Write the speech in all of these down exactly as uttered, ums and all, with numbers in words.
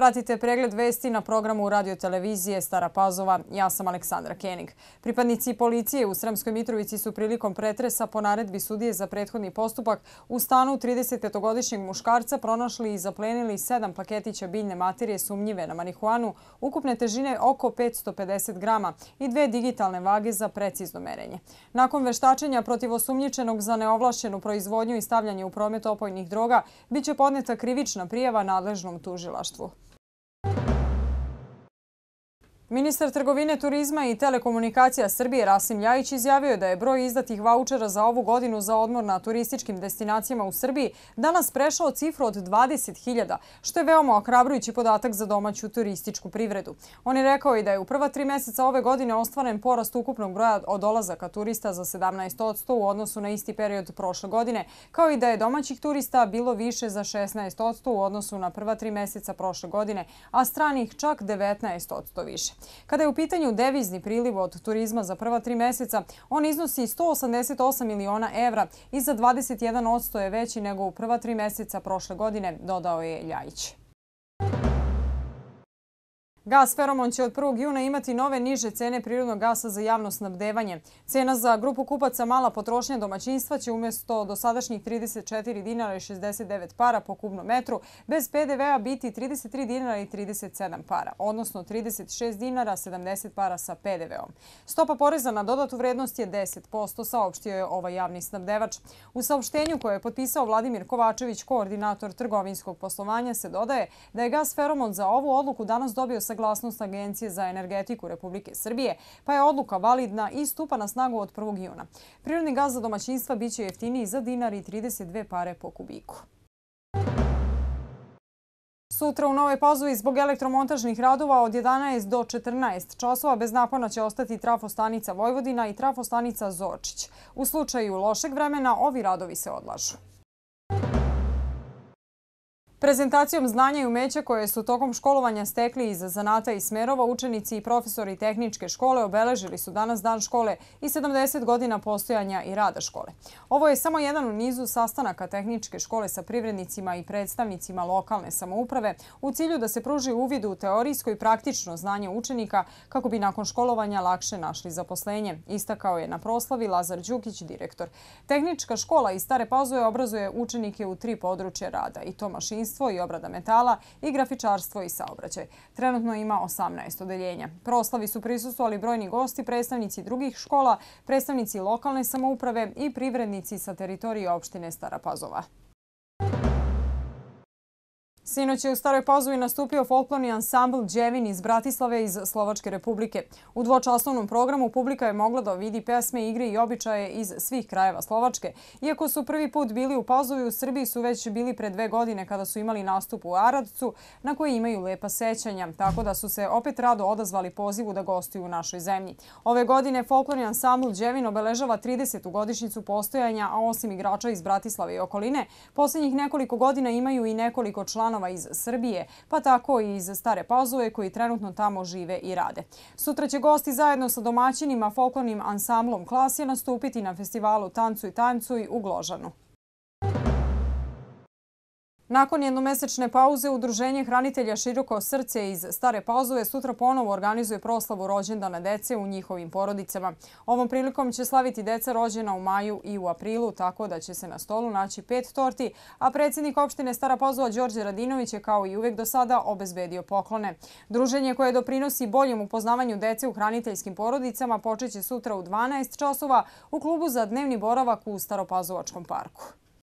Pratite pregled vesti na programu radio-televizije Stara Pazova. Ja sam Aleksandra Kenig. Pripadnici policije u Sremskoj Mitrovici su prilikom pretresa po naredbi sudije za prethodni postupak u stanu tridesetpetogodišnjeg muškarca pronašli i zaplenili sedam paketića biljne materije sumnjive na marihuanu, ukupne težine oko petsto pedeset grama i dve digitalne vage za precizno merenje. Nakon veštačenja protiv osumnjičenog za neovlašćenu proizvodnju i stavljanje u promet opojnih droga, biće podneta krivična prijava nadležnom tužilaštvu. Ministar trgovine, turizma i telekomunikacija Srbije Rasim Ljajić izjavio je da je broj izdatih vaučera za ovu godinu za odmor na turističkim destinacijama u Srbiji danas prešao cifru od dvadeset hiljada, što je veoma ohrabrujući podatak za domaću turističku privredu. On je rekao i da je u prva tri meseca ove godine ostvaren porast ukupnog broja od dolazaka turista za sedamnaest posto u odnosu na isti period prošle godine, kao i da je domaćih turista bilo više za šesnaest posto u odnosu na prva tri meseca prošle godine, a stranih čak devetnaest posto više. Kada je u pitanju devizni priliv od turizma za prva tri meseca, on iznosi sto osamdeset osam miliona evra i za dvadeset jedan posto je veći nego u prva tri meseca prošle godine, dodao je Ljajić. Gas Feromon će od prvog juna imati nove niže cene prirodnog gasa za javno snabdevanje. Cena za grupu kupaca mala potrošnja domaćinstva će umjesto dosadašnjih trideset četiri dinara i šezdeset devet para po kubnom metru bez pe de vea biti trideset tri dinara i trideset sedam para, odnosno trideset šest dinara sedamdeset para sa pe de veom. Stopa poreza na dodatu vrednost je deset posto, saopštio je ovaj javni snabdevač. U saopštenju koje je potpisao Vladimir Kovačević, koordinator trgovinskog poslovanja, se dodaje da je Gas Feromon za ovu odluku danas dobio saglasnost Agencije za energetiku Republike Srbije, pa je odluka validna i stupa na snagu od prvog juna. Prirodni gas za domaćinstva biće jeftiniji za dinar i trideset dve pare po kubiku. Sutra u Novoj Pazovi zbog elektromontažnih radova od jedanaest do četrnaest časova bez napona će ostati trafostanica Vojvodina i trafostanica Zorčić. U slučaju lošeg vremena ovi radovi se odlažu. Prezentacijom znanja i umeća koje su tokom školovanja stekli iz zanata i smerova, učenici i profesori tehničke škole obeležili su danas dan škole i sedamdeset godina postojanja i rada škole. Ovo je samo jedan u nizu sastanaka tehničke škole sa privrednicima i predstavnicima lokalne samouprave u cilju da se pruži uvid u teorijsko i praktično znanje učenika kako bi nakon školovanja lakše našli zaposlenje, istakao je na proslavi Lazar Đukić, direktor. Tehnička škola iz Stare Pazove obrazuje učenike u tri područja rada, i to mašinstvo i obrada metala i grafičarstvo i saobraćaj. Trenutno ima osamnaest odeljenja. Proslavi su prisustvovali brojni gosti, predstavnici drugih škola, predstavnici lokalne samouprave i privrednici sa teritorije opštine Stara Pazova. Sinoć je u Staroj Pazovi nastupio folklorni ansambl Đevin iz Bratislave iz Slovačke Republike. U dvočasovnom programu publika je mogla da vidi pesme, igre i običaje iz svih krajeva Slovačke. Iako su prvi put bili u Pazovi, u Srbiji su već bili pre dve godine kada su imali nastup u Aradcu, na koji imaju lepa sećanja, tako da su se opet rado odazvali pozivu da gostuju u našoj zemlji. Ove godine folklorni ansambl Đevin obeležava tridesetu godišnjicu postojanja, a osim igrača iz Bratislave i okoline, posljednjih nekoliko godina imaju i nekoliko članova iz Srbije, pa tako i iz Stare Pazove koji trenutno tamo žive i rade. Sutra će gosti zajedno sa domaćinima folklornim ansamblom Klasje nastupiti na festivalu Tancuj, tancuj u Gložanu. Nakon jednomesečne pauze, Udruženje hranitelja Široko srce iz Stare Pazove sutra ponovo organizuje proslavu rođendana dece u njihovim porodicama. Ovom prilikom će slaviti deca rođena u maju i u aprilu, tako da će se na stolu naći pet torti, a predsjednik opštine Stara Pazova Đorđe Radinović je kao i uvek do sada obezbedio poklone. Druženje koje doprinosi boljem upoznavanju dece u hraniteljskim porodicama počeće sutra u dvanaest časova u klubu za dnevni boravak u Staropazovačkom parku.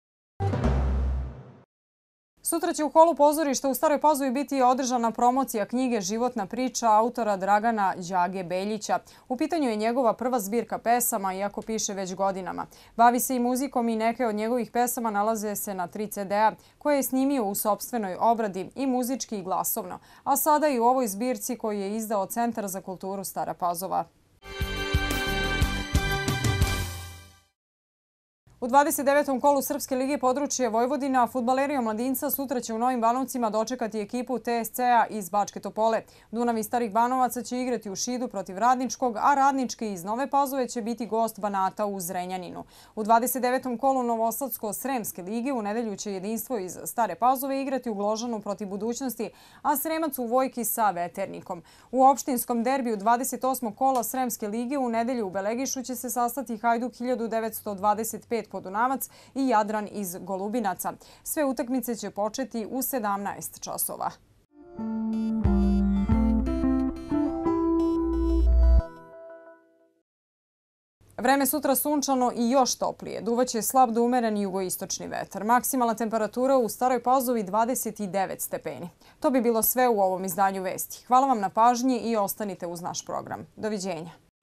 Sutra će u holu pozorišta u Staroj Pazovi biti održana promocija knjige Životna priča autora Dragana Đage Beljića. U pitanju je njegova prva zbirka pesama, iako piše već godinama. Bavi se i muzikom i neke od njegovih pesama nalaze se na tri ce de a koje je snimio u sopstvenoj obradi i muzički i glasovno, a sada i u ovoj zbirci koju je izdao Centar za kulturu Stara Pazova. U dvadeset devetom kolu Srpske lige područje Vojvodina fudbaleri Omladinca sutra će u Novim Banovcima dočekati ekipu T S C-a iz Bačke Topole. Dunav iz Starih Banovaca će igrati u Šidu protiv Radničkog, a Radnički iz Nove Pazove će biti gost Banata u Zrenjaninu. U dvadeset devetom kolu Novosadsko-Sremske lige u nedelju će Jedinstvo iz Stare Pazove igrati u Gložanu protiv Budućnosti, a Sremac u Vojki sa Veternikom. U opštinskom derbiju dvadeset osmog kola Sremske lige u nedelju u Belegišu će se sastati Hajduk hiljadu devetsto dvadeset pet Podunavac i Jadran iz Golubinaca. Sve utakmice će početi u sedamnaest časova. Vreme sutra sunčano i još toplije. Duvaće slab do umeren jugoistočni vetar. Maksimalna temperatura u Staroj Pazovi dvadeset devet stepeni. To bi bilo sve u ovom izdanju vesti. Hvala vam na pažnji i ostanite uz naš program. Doviđenja.